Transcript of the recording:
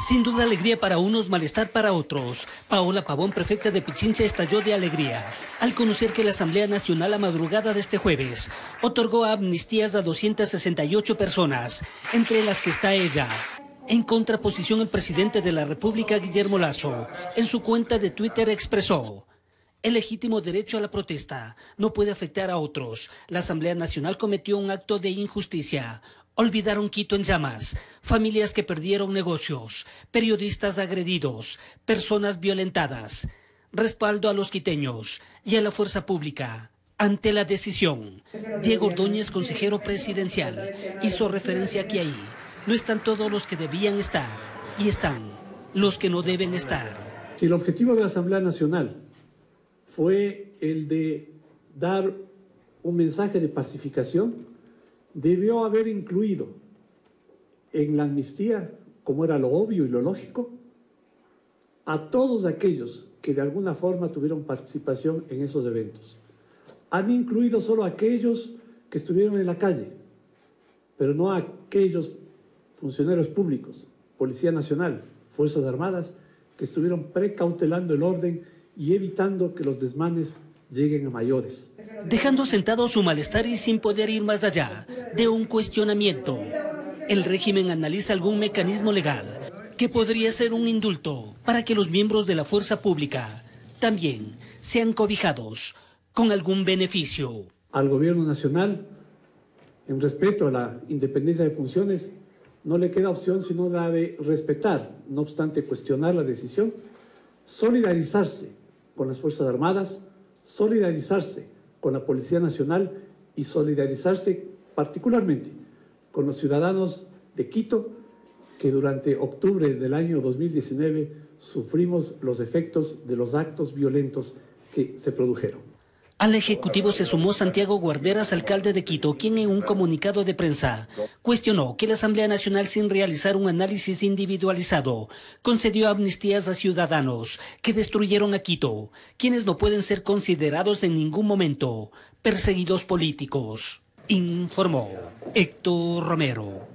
Sin duda alegría para unos, malestar para otros. Paola Pavón, prefecta de Pichincha, estalló de alegría al conocer que la Asamblea Nacional a madrugada de este jueves otorgó amnistías a 268 personas, entre las que está ella. En contraposición, el presidente de la República, Guillermo Lasso, en su cuenta de Twitter expresó: el legítimo derecho a la protesta no puede afectar a otros. La Asamblea Nacional cometió un acto de injusticia. Olvidaron Quito en llamas, familias que perdieron negocios, periodistas agredidos, personas violentadas. Respaldo a los quiteños y a la fuerza pública ante la decisión. Diego Ordóñez, consejero presidencial, hizo referencia a que ahí no están todos los que debían estar y están los que no deben estar. Si el objetivo de la Asamblea Nacional fue el de dar un mensaje de pacificación, debió haber incluido en la amnistía, como era lo obvio y lo lógico, a todos aquellos que de alguna forma tuvieron participación en esos eventos. Han incluido solo a aquellos que estuvieron en la calle, pero no a aquellos funcionarios públicos, Policía Nacional, Fuerzas Armadas, que estuvieron precautelando el orden y evitando que los desmanes lleguen a mayores. Dejando sentado su malestar y sin poder ir más allá de un cuestionamiento, el régimen analiza algún mecanismo legal que podría ser un indulto para que los miembros de la fuerza pública también sean cobijados con algún beneficio. Al gobierno nacional, en respeto a la independencia de funciones, no le queda opción sino la de respetar, no obstante cuestionar la decisión, solidarizarse con las Fuerzas Armadas, solidarizarse con la Policía Nacional y solidarizarse particularmente con los ciudadanos de Quito, que durante octubre del año 2019 sufrimos los efectos de los actos violentos que se produjeron. Al Ejecutivo se sumó Santiago Guarderas, alcalde de Quito, quien en un comunicado de prensa cuestionó que la Asamblea Nacional, sin realizar un análisis individualizado, concedió amnistías a ciudadanos que destruyeron a Quito, quienes no pueden ser considerados en ningún momento perseguidos políticos. Informó Héctor Romero.